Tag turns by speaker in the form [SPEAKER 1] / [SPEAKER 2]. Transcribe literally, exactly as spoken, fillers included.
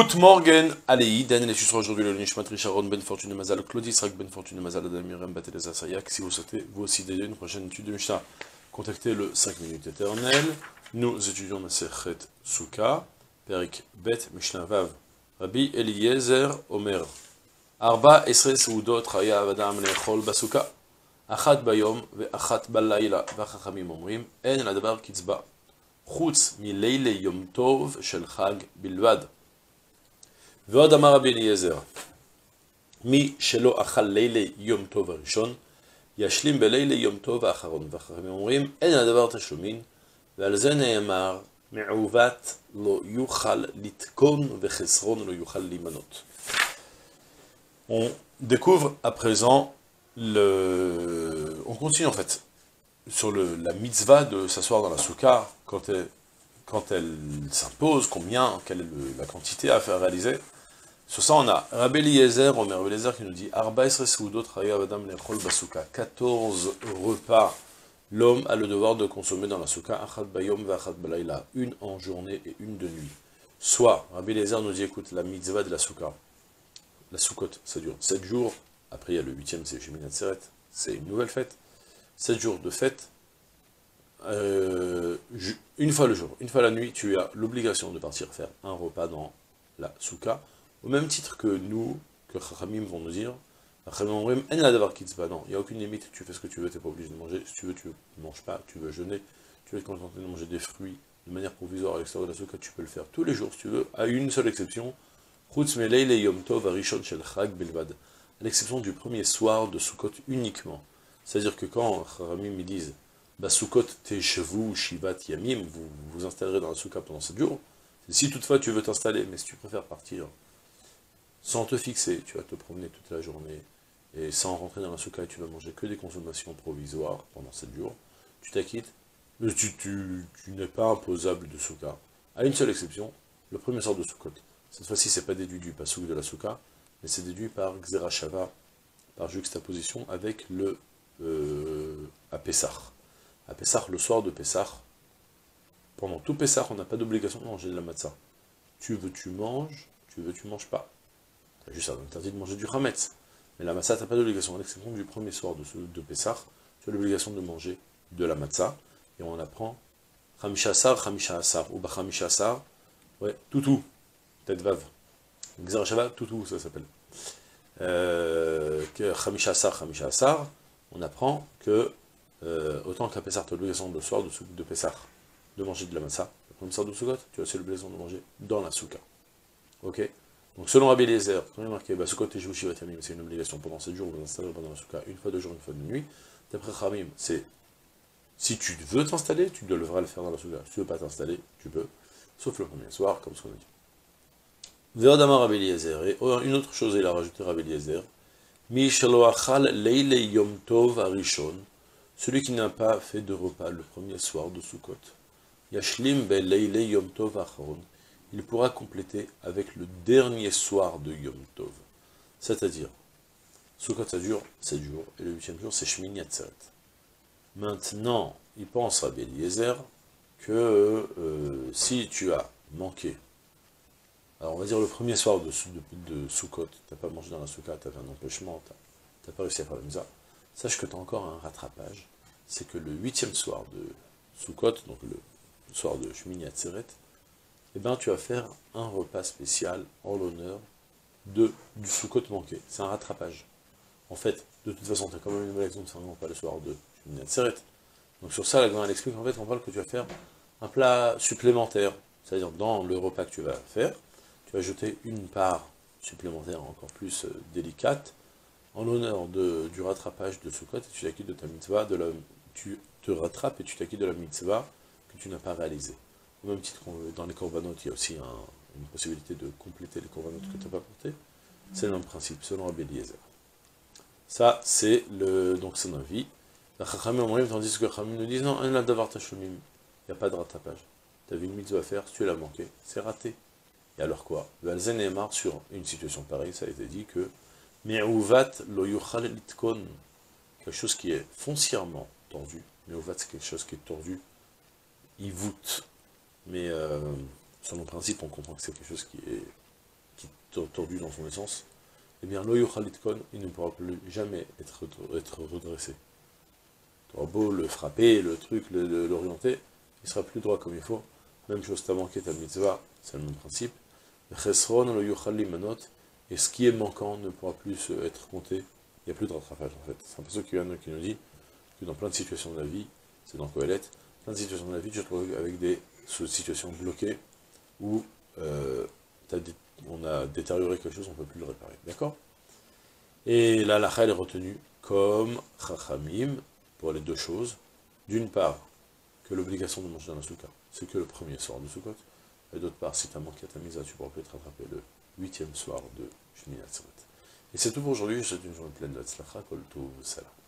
[SPEAKER 1] Good morning, allez, Daniel, je suis aujourd'hui le Nishmat Sharon Ben Fortune Mazal, Claudie Srak Ben Fortune Mazal, Adam Miriam Bateleza Sayak. Si vous souhaitez vous aussi d'aider une prochaine étude de Mishnah, contactez le cinq minutes éternelles. Nous étudions Masechet Souka, Perik Bet Mishnah Vav, Rabbi Eliezer Omer. Arba Esre Seudot Raya Avadam Lechol Basuka, Achat Bayom Ve'achat Balayla, Vachachamim Omrim, En Ladabar Kitzba, Chutz Mileile Yom Tov Shel Chag Bilvad. ועוד אמר רבי אליעזר, מי שלא אכל לילי יום טוב הראשון, ישלים בלילי יום טוב האחרון. והחכמים אומרים, אין הדבר תשלומין, ועל זה נאמר, מעוות לא יוכל לתקון וחסרון לא יוכל להימנות. On découvre à présent, le... on continue en fait, sur le, la mitzvah de s'asseoir dans la soukha, quand elle, quand elle s'impose, combien, quelle est le, la quantité à faire réaliser. Sur ça, on a Rabbi Eliezer, Omer Rabbi Eliezer qui nous dit quatorze repas, l'homme a le devoir de consommer dans la soukha, achat bayom v'achat balayla, une en journée et une de nuit. Soit, Rabbi Eliezer nous dit, écoute, la mitzvah de la soukha, la soukot, ça dure sept jours, après il y a le huitième, c'est Shemin Atzeret, c'est une nouvelle fête, sept jours de fête, euh, une fois le jour, une fois la nuit, tu as l'obligation de partir faire un repas dans la soukha, au même titre que nous, que Chachamim vont nous dire, non, il n'y a aucune limite, tu fais ce que tu veux, tu n'es pas obligé de manger, si tu veux, tu ne manges pas, tu veux jeûner, tu veux te contenter de manger des fruits de manière provisoire à l'extérieur de la soukha, tu peux le faire tous les jours si tu veux, à une seule exception, à l'exception du premier soir de Sukkot uniquement. C'est-à-dire que quand Chachamim me disent, bah, Sukkot teshevu shivat yamim, vous vous installerez dans la soukha pendant sept jours, si toutefois tu veux t'installer, mais si tu préfères partir sans te fixer, tu vas te promener toute la journée, et sans rentrer dans la soukha, tu vas manger que des consommations provisoires pendant sept jours, tu t'acquittes, mais tu, tu, tu n'es pas imposable de soukha. À une seule exception, le premier sort de Sukkot. Cette fois-ci, c'est pas déduit du pasouk de la soukha, mais c'est déduit par Xerashava, par juxtaposition avec le euh, à Pessah. À Pessah, le soir de Pessah, pendant tout Pessah, on n'a pas d'obligation de manger de la matzah. Tu veux, tu manges, tu veux, tu manges pas. Tu as juste interdit de manger du chametz. Mais la matzah, tu n'as pas d'obligation. À l'exception du premier soir de, ce, de Pessah, tu as l'obligation de manger de la matzah. Et on apprend Chamisha Asar, Chamisha Asar, ou Bachamisha Asar, ouais, toutou, tête vave. Xerashava, toutou, ça s'appelle. Euh, que Chamisha Asar, Chamisha Asar, on apprend que, euh, autant qu'à Pessah, tu as l'obligation de soir de, de Pessah, de manger de la matzah. Le premier soir de Sukkot, tu as aussi l'obligation de manger dans la soukha. Ok. Donc selon Rabbi Eliezer, quand il est marqué, bah, Sukkot teshevu shivat yamim, c'est une obligation pendant sept jours, vous vous installez pendant la soukha, une fois de jour, une fois de nuit. D'après Chachamim, c'est, si tu veux t'installer, tu devras le faire dans la soukha. Si tu ne veux pas t'installer, tu peux, sauf le premier soir, comme ce qu'on a dit. Ve'odamar Rabbi Eliezer, et une autre chose, il a rajouté Rabbi Eliezer, Mi shelo achal leile yom tov harishon, celui qui n'a pas fait de repas le premier soir de Sukkot. Yashlim be leile yom tov acharon, il pourra compléter avec le dernier soir de Yom Tov. C'est-à-dire, Sukkot ça dure sept jours, et le huitième jour c'est Shemin Atzeret. Maintenant, il pense Rabbi Eliezer que euh, si tu as manqué, alors on va dire le premier soir de, de, de Sukkot, tu n'as pas mangé dans la soukha, tu as fait un empêchement, tu n'as pas réussi à faire la misa, sache que tu as encore un rattrapage, c'est que le huitième soir de Sukkot, donc le soir de Shemin Atzeret, eh ben, tu vas faire un repas spécial en l'honneur de, du Sukkot manqué. C'est un rattrapage. En fait, de toute façon, tu as quand même une obligation de faire un repas le soir de Shemin Atzeret. Donc sur ça, la Gemara explique, en fait, on parle que tu vas faire un plat supplémentaire. C'est-à-dire, dans le repas que tu vas faire, tu vas ajouter une part supplémentaire encore plus euh, délicate, en l'honneur du rattrapage de Sukkot, et tu t'acquittes de ta mitzvah, de la, tu te rattrapes et tu t'acquittes de la mitzvah que tu n'as pas réalisée. Au même titre, dans les corbanotes, il y a aussi un, une possibilité de compléter les corbanotes que tu n'as pas portés. C'est le même principe, selon Rabbi Eliezer. Ça, c'est le donc son avis. La Chachamim Omrim, tandis que Chachamim nous disent, non, il n'y a pas de rattrapage. Tu avais une mitzvah à faire, si tu l'as manqué, c'est raté. Et alors quoi? Valzen est marre sur une situation pareille, ça a été dit que Me'uvat lo yuchal litkon, quelque chose qui est foncièrement tordu. Me'uvat, c'est quelque chose qui est tordu, il voûte. Mais euh, selon le principe, on comprend que c'est quelque chose qui est tordu dans son essence, eh bien, l'oyuchalitkon, il ne pourra plus jamais être, être redressé. Tu auras beau le frapper, le truc, l'orienter, il ne sera plus droit comme il faut. Même chose, t'as manqué ta mitzvah, c'est le même principe. Chesron l'oyuchalimanot, et ce qui est manquant ne pourra plus être compté. Il n'y a plus de rattrapage en fait. C'est un peu ce qui nous dit que dans plein de situations de la vie, c'est dans Kohelet, plein de situations de la vie, tu te retrouves avec des situations bloquées où euh, on a détérioré quelque chose, on ne peut plus le réparer. D'accord? Et là, la est retenue comme Chachamim pour les deux choses. D'une part, que l'obligation de manger dans la souka, c'est que le premier soir de Sukkot, et d'autre part, si tu as manqué ta mise, tu pourras peut-être rattraper le huitième soir de Shmini Atzeret. Et c'est tout pour aujourd'hui, je te souhaite une journée pleine de Tzlacha, Kol Tov, Salam.